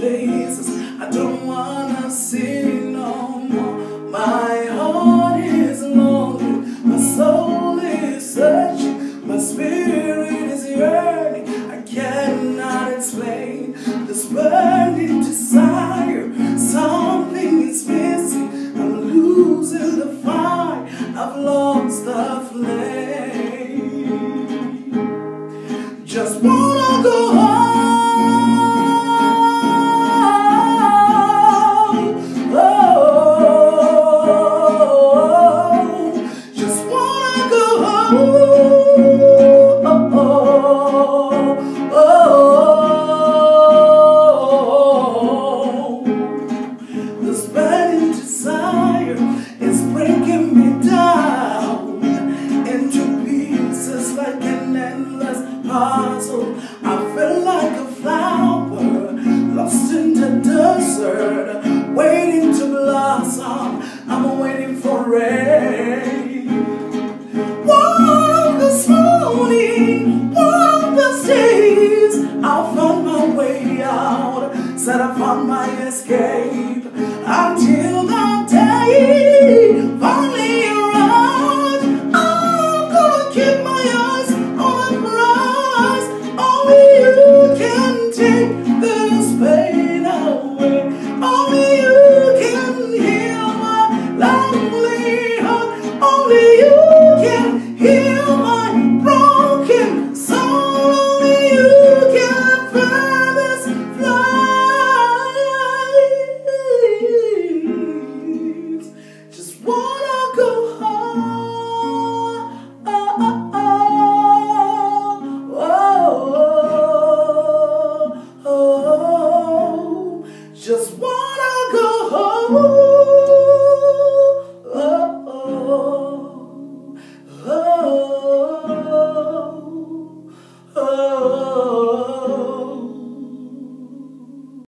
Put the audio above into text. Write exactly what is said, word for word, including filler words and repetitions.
places I don't wanna see no more. My heart is lonely, my soul is searching, my spirit is yearning. I cannot explain this burning desire. Something is missing, I'm losing the fire, I've lost the flame. Just wanna go home. This burning desire is breaking me down into pieces like an endless puzzle. I feel like a flower lost in the desert, waiting to blossom. I'm waiting for rain. One of this morning, one of these days, I'll find my way out. Said I found my escape. Until that day finally arrives, I'm gonna keep my eyes on the prize. Only you can take this pain away. Only you can heal my lonely heart. Only you can heal my broken soul. Only you can fill this flight. Just wanna go home. Oh, oh, oh, oh, oh. Just wanna